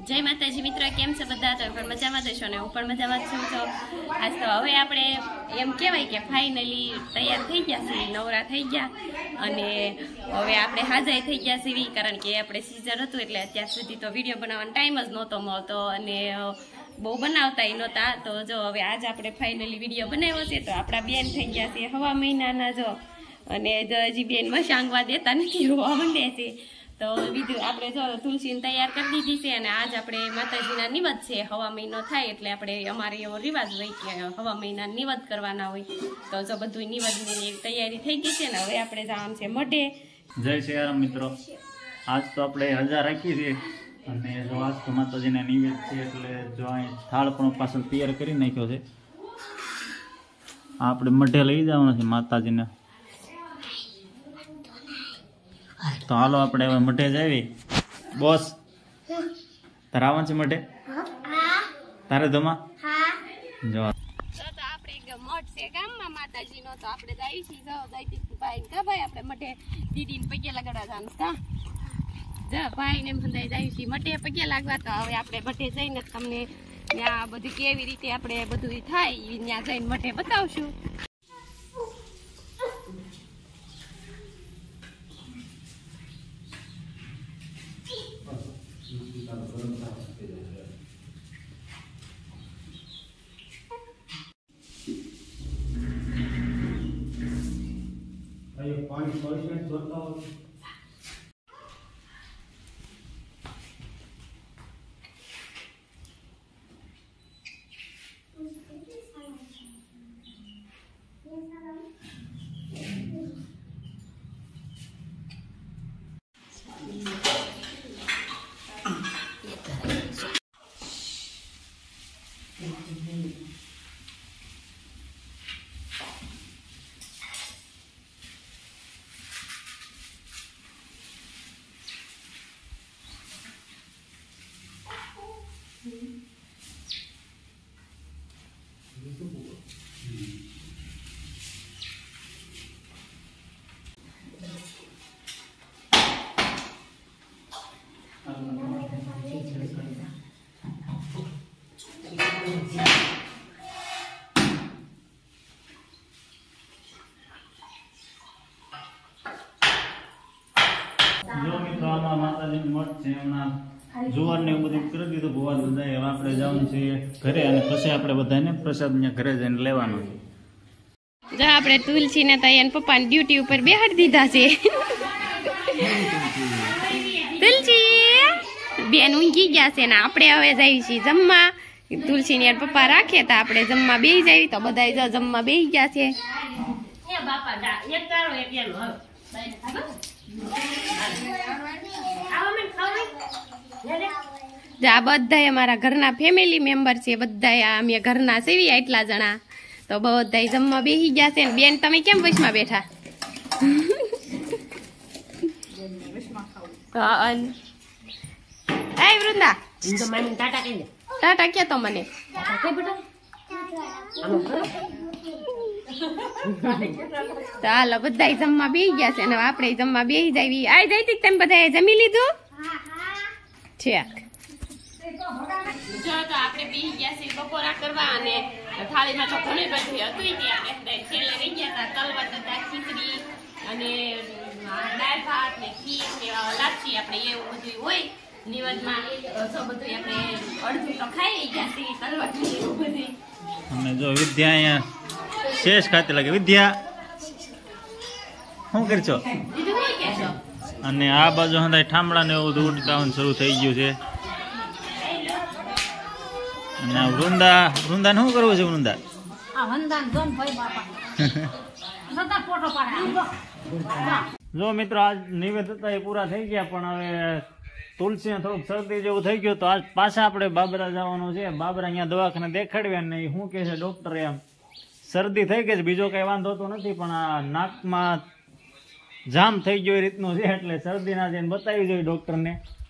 જય માતાજી મિત્રો, કેમ છે બધા? તો પણ મજામાં જશો ને હું પણ મજામાં છું. તો આજ તો હવે આપણે એમ કહેવાય કે ફાઇનલી તૈયાર થઈ ગયા છીએ, નવરા થઈ ગયા અને હવે આપણે હાજર થઈ ગયા છીએ, કારણ કે આપણે સીઝર હતું એટલે અત્યાર સુધી તો વિડીયો બનાવવાનો ટાઈમ જ નહોતો મળતો અને બહુ બનાવતા નહોતા. તો જો હવે આજ આપણે ફાઇનલી વિડીયો બનાવ્યો છે. તો આપણા બેન થઈ ગયા છે હવા મહિનાના જો, અને હજી બેન મસાંગવા દેતા નથી, રોવા માંડે છે. તો બીજું આપણે જો તુલસીને તૈયાર કરી દીધી છે અને આજ આપણે માતાજીના નિવેદ છે. હવા મહિનો થાય એટલે આપણે અમારે એવો રિવાજ હોય કે હવા મહિના નિવેદ કરવાના હોય. તો જો બધું નિવેદની તૈયારી થઈ ગઈ છે ને હવે આપણે જવાનું છે મઢે. જય શ્રી રામ મિત્રો, આજ તો આપણે હજા રાખી છે અને જો આજ તો માતાજીના નિવેદ છે એટલે જો અહીં થાળ પણ પાછળ તૈયાર કરી નાખ્યો છે. આપણે મઢે લઈ જવાનું છે માતાજીને. તો હાલો આપણે હવે મઢે જાવી. બોસ તારે આવવાનું છે મઢે? તારે ધમા જો આપણે મઠ છે ગામમાં માતાજીનો, તો આપણે જઈએ છીએ ભાઈ કા ભાઈ આપણે મઢે દીદીને પગે લગાડવા જવાનું કા જા ભાઈ ને બંધાઈ જાય છે મઢે પગે લાગવા. તો હવે આપણે મઢે જઈને તમને ત્યાં બધું કેવી રીતે આપણે બધું થાય ત્યાં જઈને મઢે બતાવશું. પાણી જોતા હોય જો મિત્રો, આમાં માતાજીનું મઠ છે. હમણાં જુવાર ને એવું બધું કરી દીધું ભુવા દાદા. હવે આપણે જવાનું છે ઘરે અને પછી આપણે બધાને પ્રસાદ અહીંયા ઘરે જઈને લેવાનો છે. જો આપણે તુલસી ને તૈયાર પપ્પાની ડ્યુટી ઉપર બેહાડી દીધા છે. તુલસી બેન ઊંઘી ગયા છે ને આપણે હવે જઈએ છીએ જમવા. તુલસી ને પપ્પા રાખે તો આપણે જમવા બેસી જાય. તો બધા જો જમવા બેસી ગયા છે. આ બધા અમારા ઘરના ફેમિલી મેમ્બર છે, બધા અમે ઘરના સેવી એટલા જણા. તો બધા જમવા બેસી ગયા છે. બેન તમે કેમ વચમાં બેઠા? વૃંદા ટાટા કે તો મને તો હાલો બધા જમવા બેસી ગયા છે અને આપણે જમવા બેસી જાય. આ જઈ તમે બધા જમી લીધું છે? જો તો આપણે બેસી ગયા છે બપોરા કરવા અને થાળીમાં તો ઘણી બધી હતી. આપણે છેલ્લે રહી ગયા હતા તલવટ હતા, ખીચડી અને દાળ ભાત ને ખીર ને લાપસી. આપણે એવું બધું હોય નિવેદમાં તો બધું આપણે અડધું તો ખાઈ ગયા છે તલવટ ને એવું બધું. અમે જો વિદ્યા અહીંયા શેષ ખાતે લાગે. વિદ્યા શું કરશો? અને આ બાજુ હંધાય ઠામડા ને એવું બધું ઉડકાવાનું શરૂ થઈ ગયું છે. અને વૃંદા શું કરવું છે? વૃંદા જો મિત્રો, આજ નિવેદ હતા એ પૂરા થઈ ગયા, પણ હવે તુલસીને થોડુંક શરદી જેવું થઈ ગયું. તો આજ પાછા આપણે બાબરા જવાનું છે. બાબરા અહીંયા દવાખાને દેખાડ્યા ને શું કહે છે ડોક્ટર, એમ શરદી થઈ ગઈ છે, બીજો કઈ વાંધો તો નથી, પણ આ નાકમાં જામ થઈ ગયો એ રીતનું છે. એટલે શરદીના જઈને બતાવી જોઈએ ડોક્ટરને.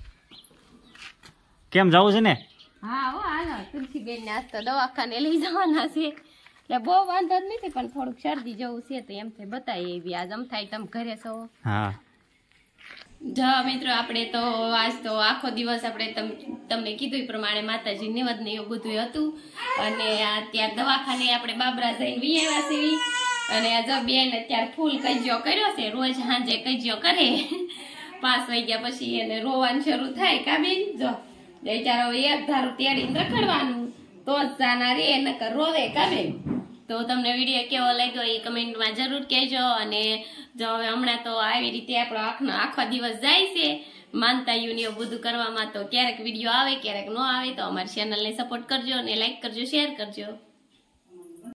કેમ જવું છે ને? હા હો, હાલો તુલસીબેન ને આજ તો દવાખાને લઈ જવાના છે. એટલે બહુ વાંધો જ નથી, પણ થોડુંક શરદી જેવું છે તો એમ થાય બતાવી એવી. આજ અમ થાય તમે ઘરે છો? હા જો મિત્રો આપણે તો આજ તો આખો દિવસ આપણે તમને કીધું એ પ્રમાણે માતાજી નિવેદ ને એવું બધું હતું અને ત્યાં દવાખાને આપણે બાબરા જઈને વિયાવ્યા સીવી અને આ જો બેન અત્યારે ફૂલ કજિયો કર્યો છે રોજ સાંજે કજિયો કરે 5 વાગ્યા પછી એને રોવાનું શરૂ થાય કા બેન જો બિચારો એક ધારું તેડીને રખડવાનું તો જ જાના રે નકર રોવે કા બેન તો તમને વિડીયો કેવો લાગ્યો એ કમેન્ટમાં જરૂર કહેજો અને જો હવે હમણાં તો આવી રીતે આપણો આખો દિવસ જાય છે માનતા યુનિયો બધું કરવામાં તો ક્યારેક વિડીયો આવે ક્યારેક ન આવે તો અમારી ચેનલને સપોર્ટ કરજો અને લાઈક કરજો શેર કરજો